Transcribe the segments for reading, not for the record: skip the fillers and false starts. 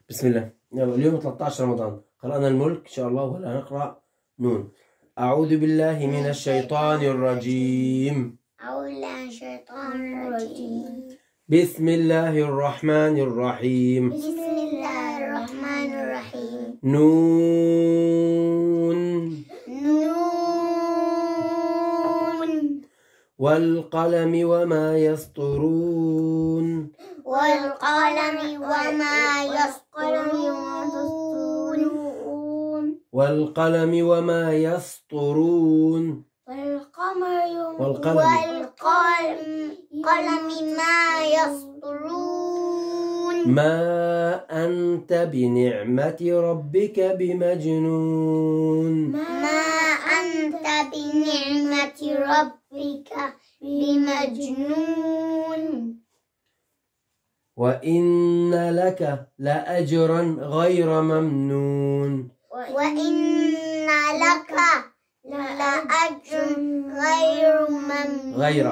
بسم الله. يلا اليوم 13 رمضان، قرأنا الملك إن شاء الله ولا نقرأ نون. أعوذ بالله من الشيطان الرجيم. بسم الله الرحمن الرحيم. نون والقلم وما يسطرون. والقلم وما يسطرون. والقلم وما يسطرون. والقلم ما يسطرون. ما أنت بنعمة ربك بمجنون. ما أنت بنعمة ربك بمجنون. وإن لك لأجرا غير ممنون. وإن لك لأجر غير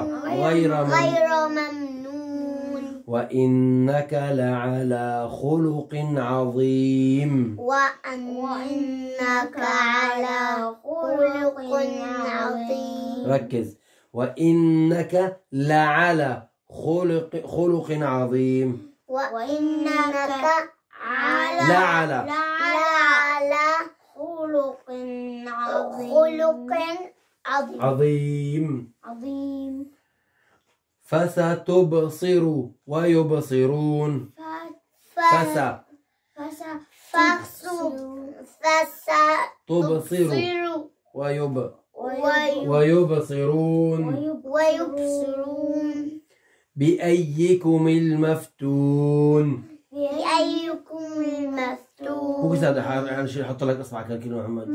ممنون. وإنك لعلى خلق عظيم. وإنك على خلق عظيم. ركز. وإنك لعلى خلق عظيم. وإنك على خلق عظيم. فستبصر ويبصرون. تبصر ويبصرون. بأيكم المفتون. مو هذا حط لك اصبعك كده محمد.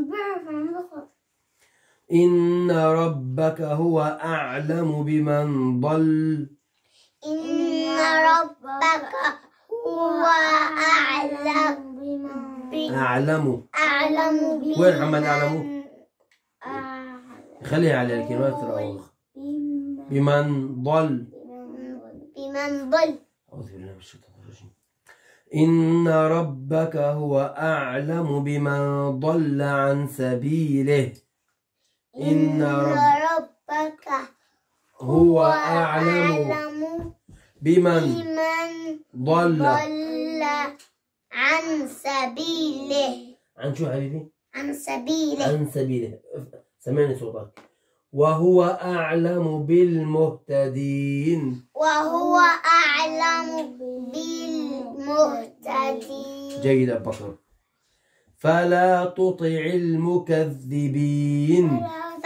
إن ربك هو أعلم بمن ضل. إن ربك هو أعلم وين محمد أعلم؟ خليها على الكلمات الأول. بمن ضل. أعوذ بالله من الشيطان الرجيم. إن ربك هو أعلم بمن ضل عن سبيله. إن ربك هو أعلم بمن ضل عن سبيله. عن شو حبيبي؟ عن سبيله. سمعني صوتك. وهو أعلم بالمهتدين. جيد أبو بكر. فلا تطع المكذبين.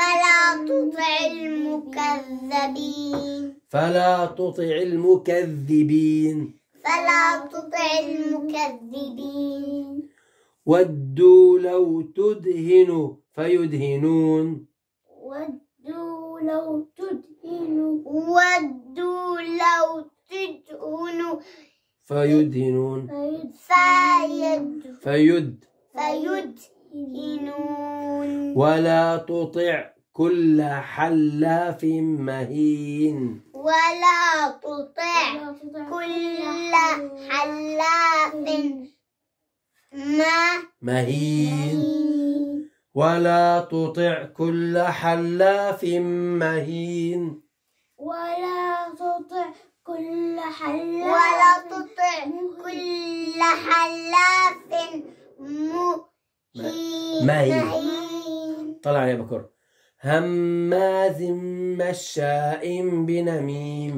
ودوا لو تدهن فيدهنون. ودوا لو تدهن فيدهنون. ولا تطع كل حلاف مهين. ولا تطع كل حلاف مهين. طلع يا بكر. هماز مشاء بنميم.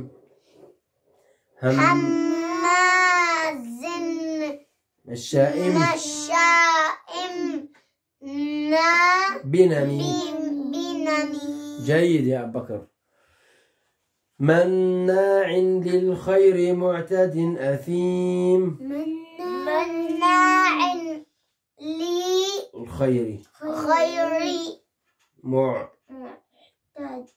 مشاء بنميم. جيد يا أبو بكر. مناع للخير معتد أثيم. مناع الخير معتد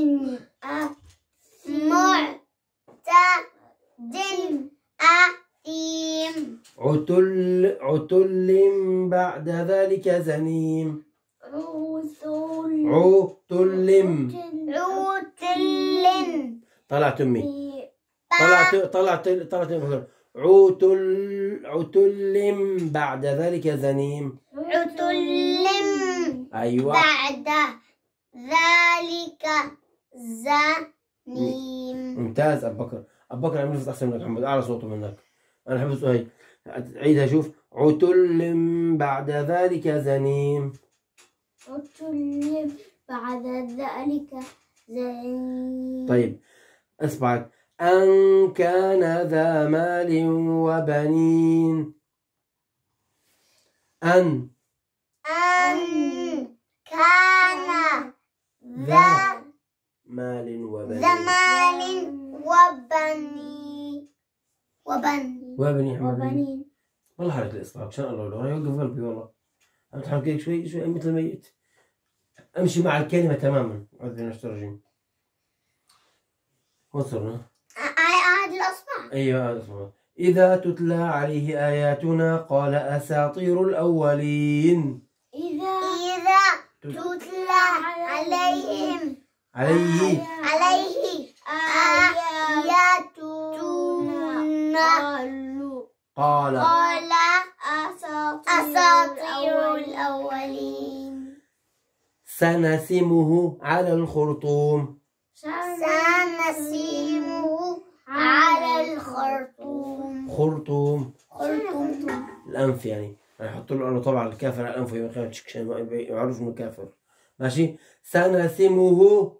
أثيم. عتل بعد ذلك زنيم. طلعت أمي. طلعت عتل بعد ذلك زنيم. عتل أيوة. بعد ذلك زنيم. ممتاز أبو بكر. أبو بكر عم يلفظ أحسن منك محمد، أعلى صوته منك. أنا حفظته هي. عيدها شوف. عتل بعد ذلك زنيم. عتل بعد ذلك زنيم. طيب اسمعك. أن كان ذا مال وبنين. أن كان ذا مال وبنين. وبني وبنين. والله حرك الإصرار عشان الله لو يوقف قلبي والله. أنا بتحرك هيك شوي شوي مثل الميت. أمشي مع الكلمة تماما. أعوذ بالله من الشيطان الرجيم. وصلنا. هذا الأصبع. أيوة هذا اسمه. إذا تتلى عليه آياتنا قال أساطير الأولين. إذا تتلى عليه آياتنا قال أساطير الأولين. سنسمه على الخرطوم. سنسمه على الخرطوم. خرطوم خرطوم. الأنف يعني يحط له طبعا الكافر على الأنف عشان يعرف إنه كافر. ماشي. سنسمه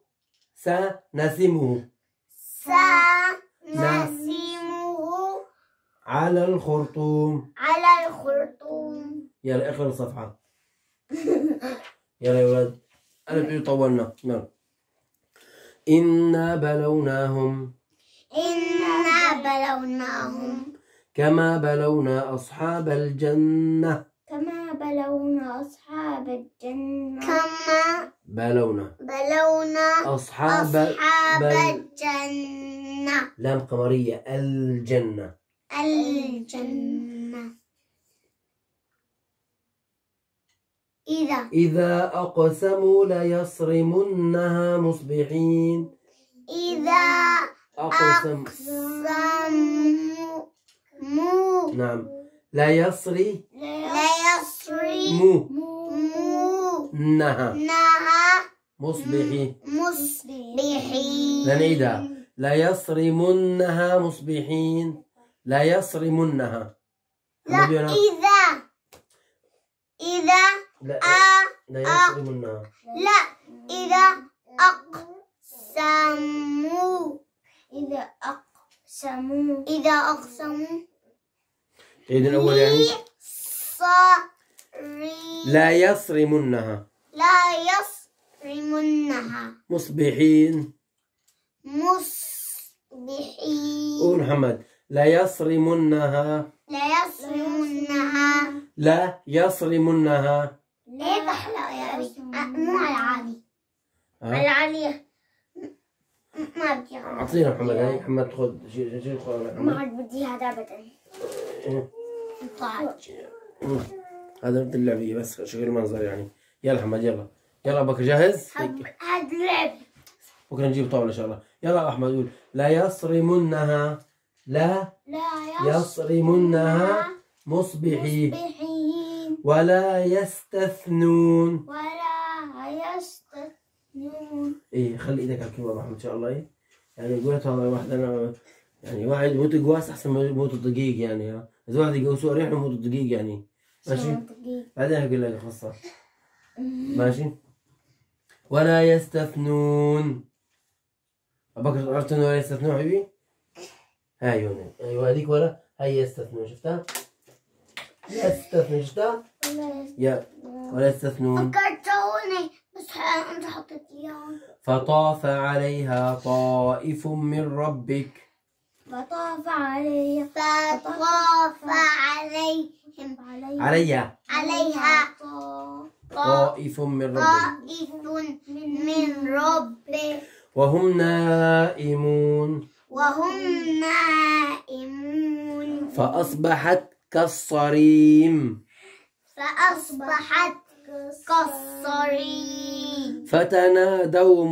على الخرطوم. يلا اقرأ الصفحة. يلا يا ولاد. أنا بدي طولنا. يلا. إنا بلوناهم كما بلونا أصحاب الجنة. بلونا أصحاب الجنة. لام قمرية. الجنة. إذا أقسموا ليصرمنها مصبحين. إذا أقسم. نعم. ليصرمنها مصبحين. نعيدها. ليصرمنها مصبحين. ليصرمنها. لا يصرمنها. لا إذا أقسموا. عيد الأول يعني. لا يصرمنها مصبحين. قول محمد. لا يصرمنها. ليه بحلق يا أبي؟ مو على العالي. العالية ما بدي. أعطينا محمد. هاي محمد خذ شيل ما عاد بدي هذا أبدا. هذا بده اللعبية بس شغل المنظر يعني. يلا محمد يلا. يلا بكر جاهز؟ هذا لعب. بكره نجيب طاولة إن شاء الله. يلا أحمد قول. لا يصرمنها. لا يصرمنها مصبحين. ولا يستثنون. إيه خلي إيدك على الكيبورد محمد إن شاء الله. إيه يعني قلت هذا واحد أنا يعني واحد يموت قواس أحسن من يموت دقيق يعني. إذا واحد يقوسوا ريح يموت دقيق يعني. ماشي. بعدين أقول لك خاصة. ماشي. ولا يستثنون. أبكر عرفت إنه ولا يستثنون حبيبي؟ هاي هون. أيوة هذيك ولا هاي يستثنون شفتها؟ يستثنون شفتها؟ يا ولا يستثنون. فكرتوني بس أنت حطيت إياهم. فطاف عليها طائف من ربك. فطاف عليهم. عليها طائف من ربك. وهم نائمون. فأصبحت كالصريم. فتنادوا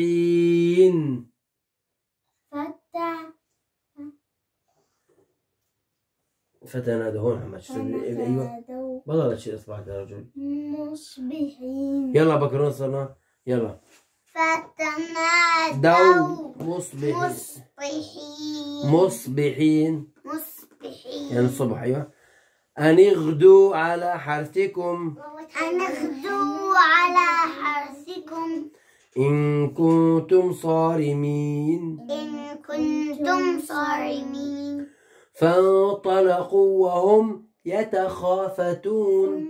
مصبحين. فتنادوا هون محمد. ايوه بطلت شيء اصبحت يا رجل. مصبحين. يلا بكر وين صرنا؟ يلا. فتنادوا مصبحين. مصبحين. يعني الصبح. ايوه. أن اغدوا على حرثكم. أن اغدوا على حرثكم. إن كنتم صارمين. إن كنتم صارمين. فانطلقوا وهم يتخافتون.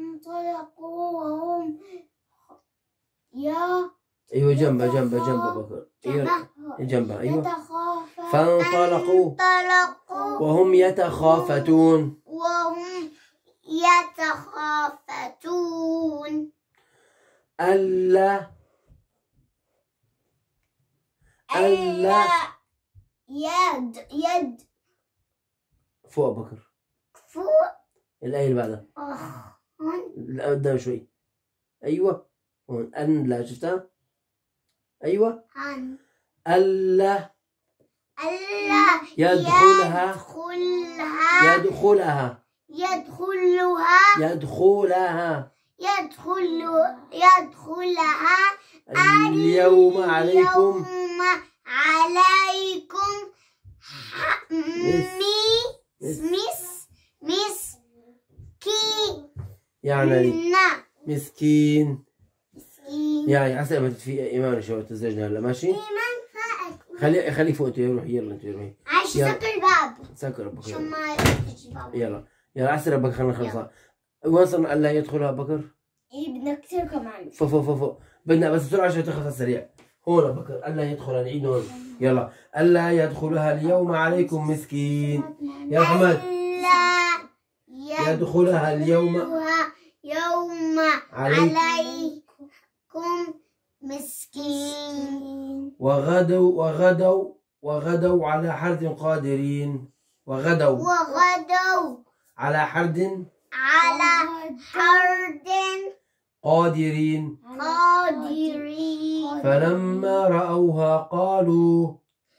ايوه جنبها بكر. جنبها ايوه. فانطلقوا وهم يتخافتون. ألا يد فوق بكر. فوق. الآية اللي بعدها. لا قدام شوي. أيوة هون. أن لا شفتها؟ أيوة. ألا يدخلها. اليوم عليكم يعني مسكين. يعني عسى ما تدفي إيمان شو تزوجنا هلا ماشي؟ خلي فوق انت روحي. يلا انت روحي. سكر الباب. سكر ربك. عشان ما يلا عسى ربك خلينا نخلصها. وين صرنا؟ ألا يدخلها بكر؟ ايه بدنا كثير كمان. فوق بدنا بس بسرعة عشان تخلص سريع. هون بكر. ألا يدخلها. نعيد هون. يلا. ألا يدخلها اليوم عليكم مسكين. يا محمد. ألا يدخلها اليوم عليكم مسكين. وغدوا على حرد قادرين. وغدوا على حرد قادرين. فلما رأوها قالوا.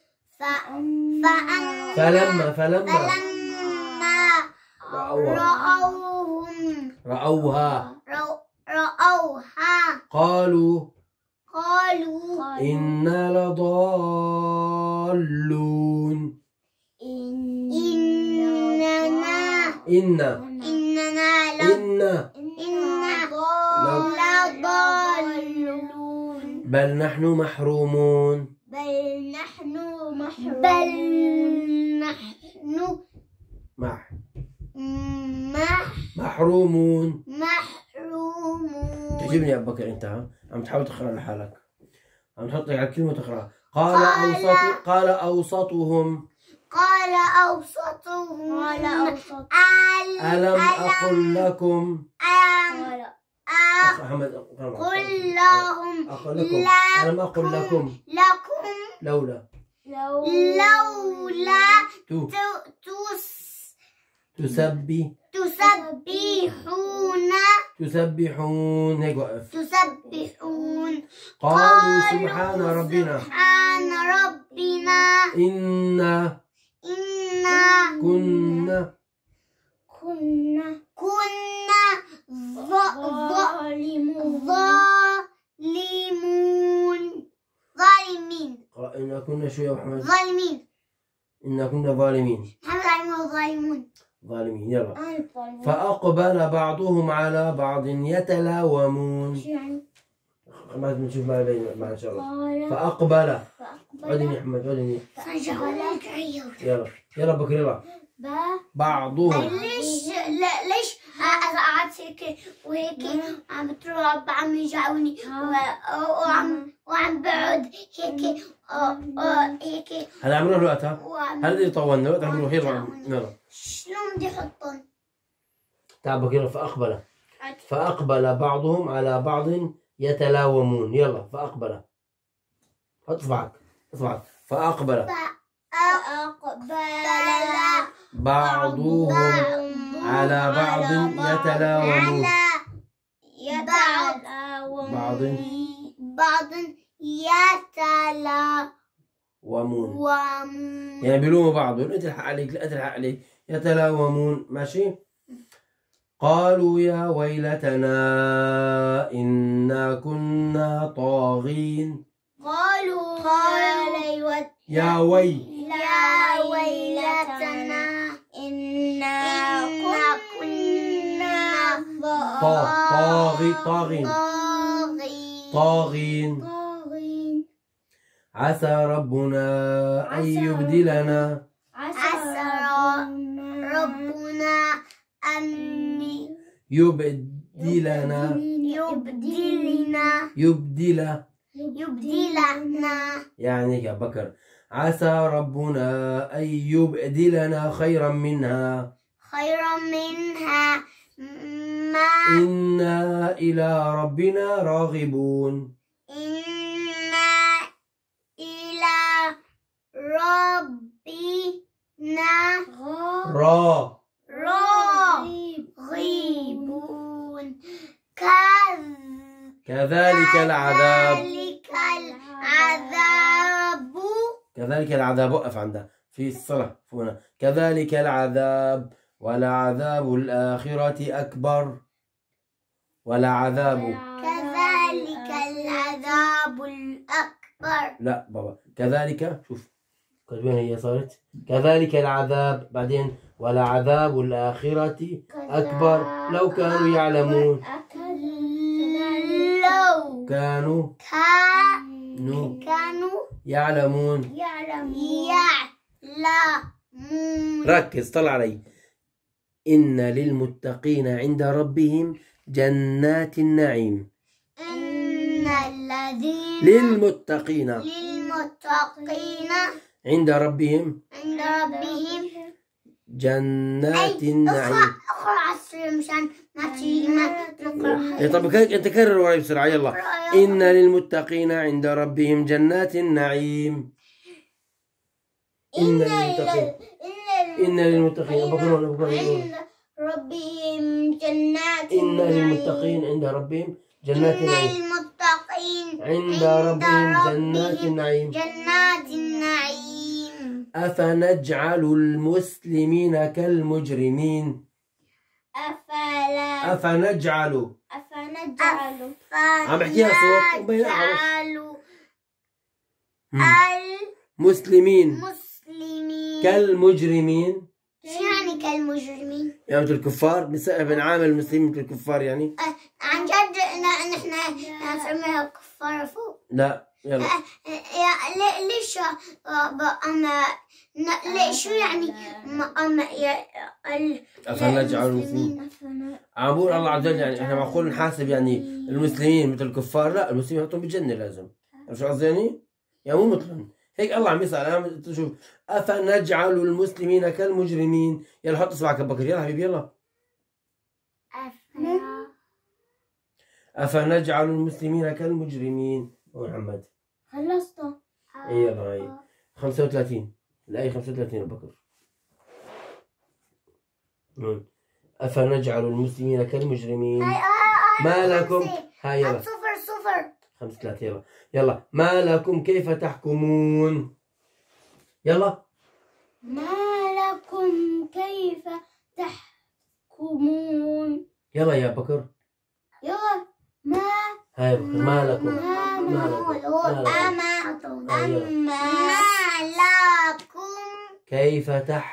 فلما رأوها قالوا إنا لضالون. إنا لضالون. بل نحن محرومون. محرومون. تعجبني يا أبو بكر. أنت عم تحاول تقرأ لحالك. عم تحطك على كلمة وتقرأ. قال أوسطهم. ألم أقل لكم. ألم أقل لكم لولا تسبحون. هيك وقف. قالوا سبحان ربنا إنا كنا ظالمين. إنا كنا شو يا محمد؟ ظالمين. إنا كنا ظالمين. ظالمين. يلا. فأقبل بعضهم على بعض يتلاومون. شو يعني؟ ما بنشوف ما بين ما إن شاء الله. فأقبل. عدني أحمد عدني. يلا بكر يلا. بعضهم. ليش قعدت هيك وهيك عم تروح عم يجعوني وعم بقعد هيك هلا عم نروح وقتها. هلا اللي طولنا وقت عم نروح. يلا شلون بدي احطهم؟ تعال بكر يلا. فأقبل بعضهم على بعض يتلاومون. يلا. فأقبل. حط اصبعك. فأقبل بعضهم على بعض يتلاومون. يعني بيلوموا بعض. انت الحق عليك. لا تلحق عليك. يتلاومون. ماشي. قالوا يا ويلتنا إنا كنا طاغين. قالوا يا ويلتنا إنا كنا طاغين. عسى ربنا أن يبدلنا يبدلنا يعني يا بكر. عسى ربنا أن يبدلنا خيرا منها ما إنا إلى ربنا راغبون. إنا إلى ربنا راغبون. كذلك العذاب وقف عندها في الصلاة هنا. كذلك العذاب ولعذاب الآخرة أكبر. كذلك العذاب الأكبر. لا بابا كذلك شوف وين هي صارت. كذلك العذاب بعدين ولعذاب الآخرة أكبر لو كانوا يعلمون. كانوا يعلمون. ركز طلع علي. إن للمتقين عند ربهم جنات النعيم. للمتقين عند ربهم جنات النعيم. طب انت كرر وراي بسرعة يلا. إن للمتقين عند ربهم جنات النعيم. إن للمتقين عند ربهم جنات النعيم. إن للمتقين عند ربهم جنات النعيم. عند ربهم جنات النعيم. أفنجعل المسلمين كالمجرمين. أفنجعل عم بحكيها صوت المسلمين كالمجرمين. شو يعني كالمجرمين؟ يعني مثل الكفار بنعامل المسلمين مثل الكفار يعني. عن جد نحن نسميها كفار فوق. لا يلا. ليش أنا ليش شو يعني أفنجعل المسلمين. عم بقول الله عز وجل يعني احنا معقول نحاسب يعني المسلمين مثل الكفار؟ لا المسلمين يحطهم بالجنة لازم. شو قصدي يعني؟ يعني مو مثلهم هيك الله عم يسأل. شوف أفنجعل المسلمين كالمجرمين. يلا حط اصبعك بكر يلا حبيبي يلا. أفنجعل المسلمين كالمجرمين. محمد خلصت. يلا هاي 35 الآية 35 بكر. أفنجعل المسلمين كالمجرمين. ما لكم هاي يلا 5-3 يلا. يلا ما لكم كيف تحكمون. يلا ما لكم كيف تحكمون. يلا يا بكر يلا هاي بكر ما لكم كيف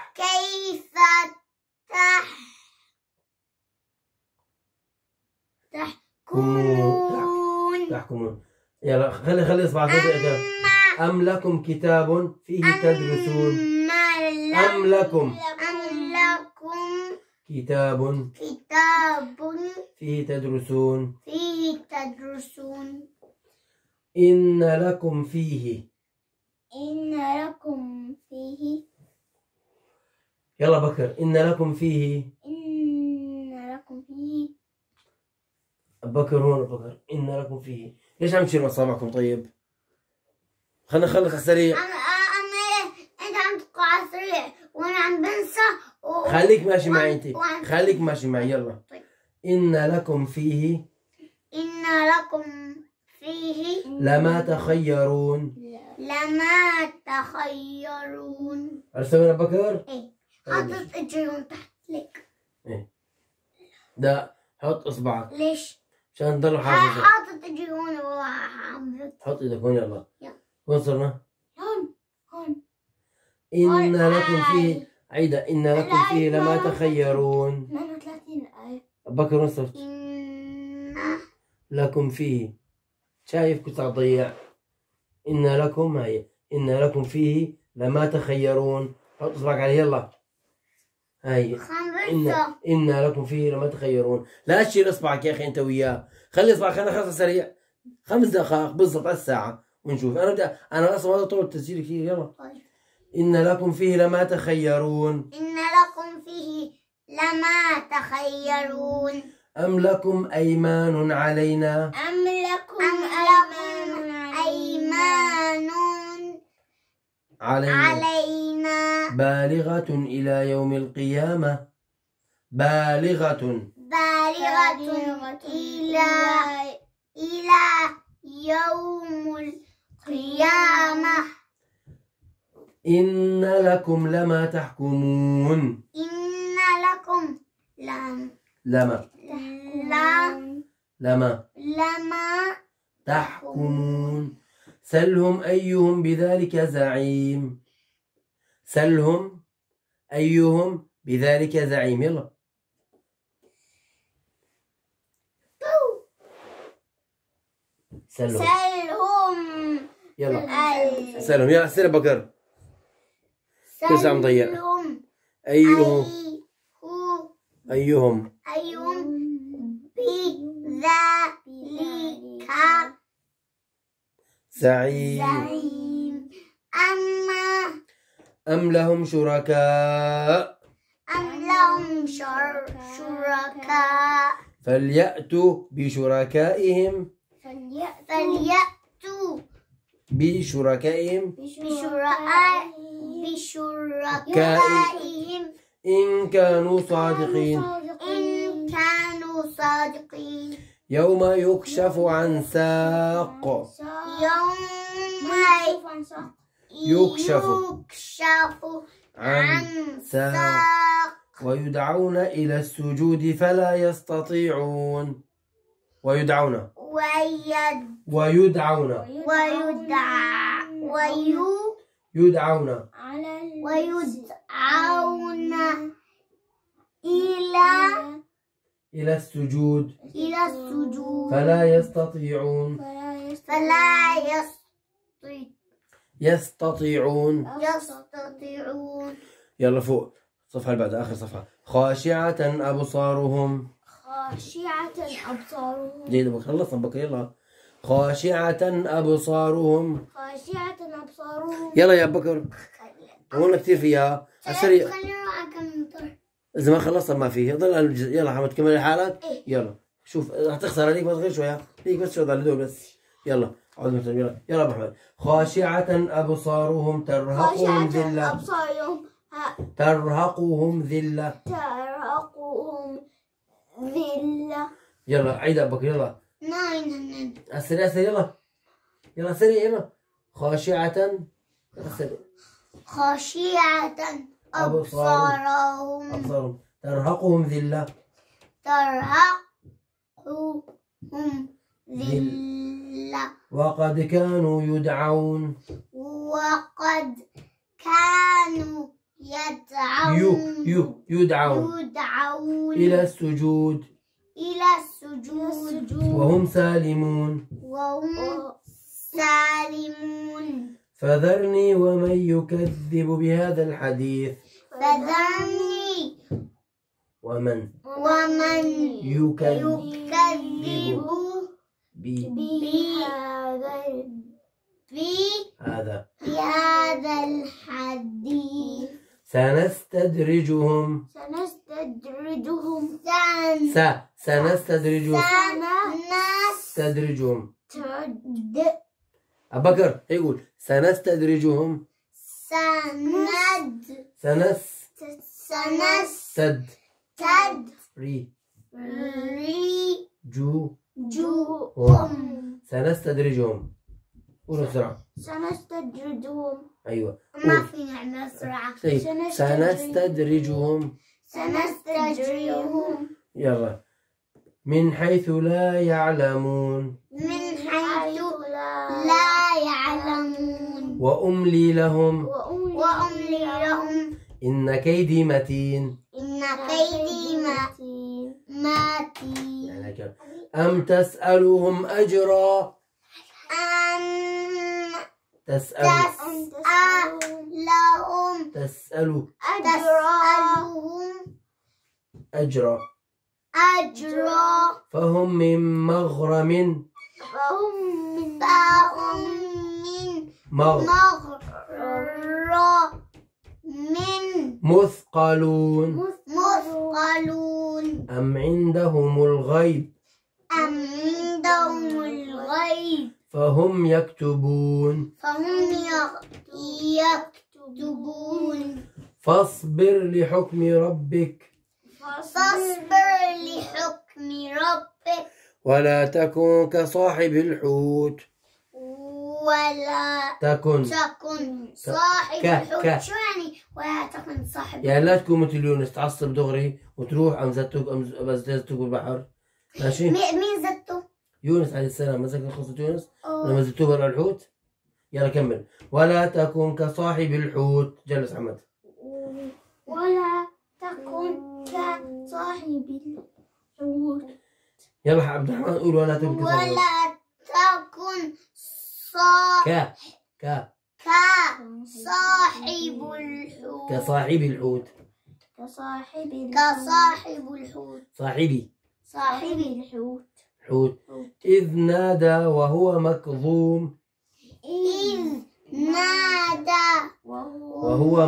تحكمون. يلا خلي اصبعك. أم لكم كتاب فيه تدرسون. أم لكم كتاب فيه تدرسون. إن لكم فيه يلا بكر. إن لكم فيه بكر هون بكر. إن لكم فيه. ليش عم تشيلوا أصابعكم طيب؟ خلينا نخلص على السريع. أنت عم تقع على السريع وأنا عم بنسى خليك ماشي معي أنت. خليك ماشي معي يلا. إن لكم فيه لما تخيرون. هل سوينا بكر؟ إيه حاطط اجرهم تحت لك. ايه ده حط اصبعك ليش؟ عشان تضل حافظ. حاطط اجرهم وعم حط ايدك هون. يلا وين صرنا؟ هون إن لكم فيه عيدة. إن لكم فيه لما تخيرون. 38 آية. بكر وين صرت؟ لكم فيه. شايف كنت أضيع. إن لكم هي إن لكم فيه لما تخيرون. حط إصبعك عليه. يلا هاي إن لكم فيه لما تخيرون. لا تشيل إصبعك يا أخي أنت وياه. خلي إصبعك. أنا خلص سريع 5 دقائق بالضبط على الساعة ونشوف. أنا أصلا ما طول التسجيل كثير. يلا إن لكم فيه لما تخيرون. إن لكم فيه لما تخيرون. أم لكم أيمان علينا. أم لكم أيمان علينا بالغة إلى يوم القيامة. بالغة إلى يوم القيامة. إن لكم لما تحكمون. إن لكم لما تحكمون. سلهم أيهم بذلك زعيم. سلهم أيهم بذلك زعيم. يلا سلهم. يلا سلهم. يلا سير بكر. كل ساعة مضيع. أيهم بذلك زعيم. أم لهم شركاء. فليأتوا بشركائهم. بشركائهم إن كانوا صادقين. يوم يكشف عن ساق. يكشف عن ساق ويدعون إلى السجود فلا يستطيعون. ويدعون إلى السجود فلا يستطيعون. يستطيعون. يلا فوق الصفحة اللي بعدها آخر صفحة. خاشعة أبصارهم. جيد بكر. خلصنا بكر. يلا خاشعة أبصارهم. يلا يا بكر. قولنا كثير فيها. السريع إذا ما خلصت ما فيه. يلا حمد كمل حالك. يلا شوف هتخسر عليك بس غير شوية. ليك بس شوية ضل بس. يلا يلا ابو احمد. خاشعة أبصارهم ترهقهم ذلة. ترهقهم ذلة. يلا عيد أبوك. يلا السريع سريع. يلا سريع. يلا خاشعة أبصارهم ترهقهم ذلة. وقد كانوا يدعون إلى السجود وهم سالمون. فذرني ومن يكذب بهذا الحديث. ومن يكذب بهذا الحديث سنستدرجهم. سنستدرجهم. أبو بكر يقول سنستدرجهم. سنستدرجهم. قولوا بسرعة. سنستدرجهم. أيوة. ما في نعمل بسرعة. سنستدرجهم. سنستدرجهم. يلا. من حيث لا يعلمون. من حيث لا يعلمون. وأملي لهم. وأملي لهم. إن كيدي متين. إن كيدي متين. أم تسألهم أجرا. تسألهم أجرا. فهم من مغرم. مثقلون. أم عندهم الغيب. فهم يكتبون. فاصبر لحكم ربك. ولا تكن كصاحب الحوت. ولا تكن صاحب الحوت. شو يعني ولا تكن صاحب؟ يعني لا تكون مثل يونس تعصب دغري وتروح أمزتك بالبحر. ماشي. مين زته؟ يونس عليه السلام. ما ذكر قصة يونس لما زتوه برا الحوت. يلا كمل. ولا تكن كصاحب الحوت. جلس حمد. ولا تكن كصاحب الحوت. يلا عبد الرحمن قول ولا تكن كصاحب الحوت. ولا تكن كصاحب الحوت. صاحب الحوت. حوت. إذ نادى وهو مكظوم. وهو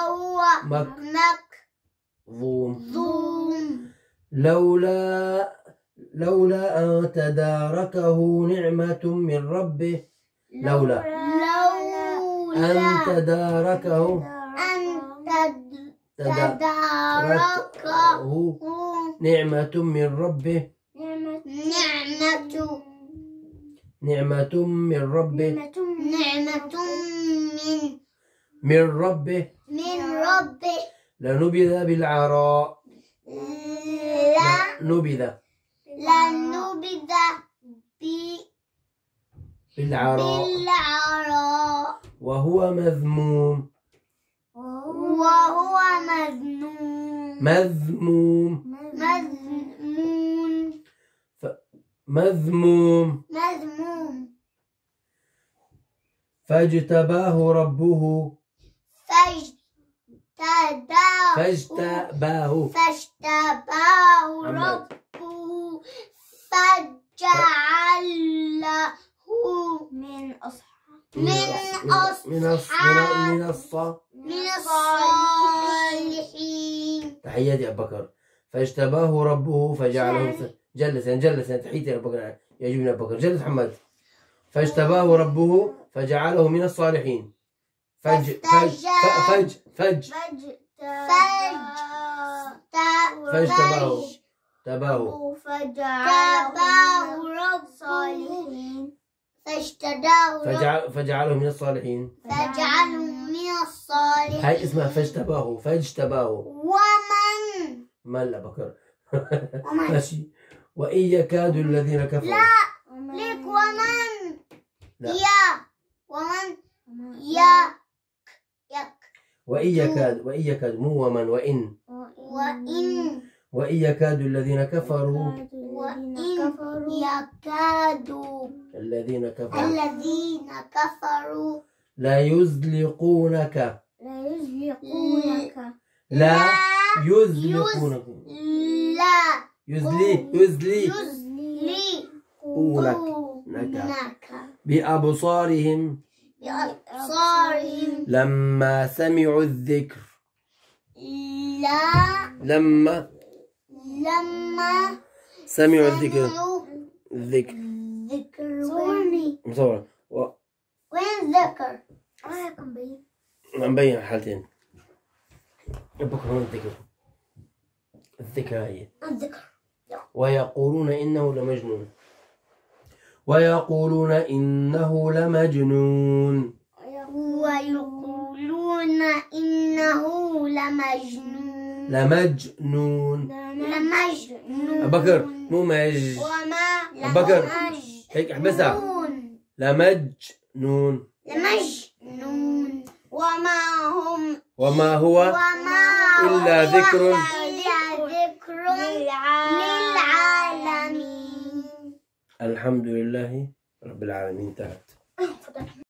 مكظوم. لولا أن تداركه نعمة من ربه. لولا أن تداركه نعمة من ربه. لنبذ بالعراء. بالعراء وهو مذموم. مذموم. فاجتباه ربه. فاجتباه فجعله من الصالحين. تحياتي أبو بكر. فاجتباه ربه فجعله. جلس تحياتي يا أبو بكر. يعجبني أبو بكر. جلس محمد. فاجتباه ربه فجعله من الصالحين. فجعله من الصالحين. هاي اسمها فاجتباه. ومن لا بكر. ماشي. وإن يكاد الذين كفروا. لا ليك ومن. وإن يكاد مو ومن. وإن يكاد الذين كفروا. الذين كفروا لا يزلقونك. بأبصارهم لما سمعوا الذكر. لما سمعوا الذكر. مصور. وين الذكر؟ مبين حالتين. بكره هون الذكر هي. ويقولون إنه لمجنون. ويقولون إنه لمجنون. ويقولون إنه لمجنون. لمجنون. بكر مو مج. بكر هيك احبسها. لمجنون. وما هو إلا ذكر للعالمين. الحمد لله رب العالمين. انتهت.